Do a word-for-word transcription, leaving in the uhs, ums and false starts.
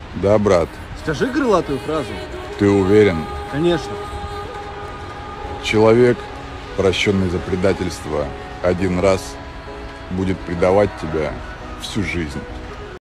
Да, брат, Скажи крылатую фразу. ты уверен? Конечно. Человек, прощенный за предательство один раз, будет предавать тебя всю жизнь.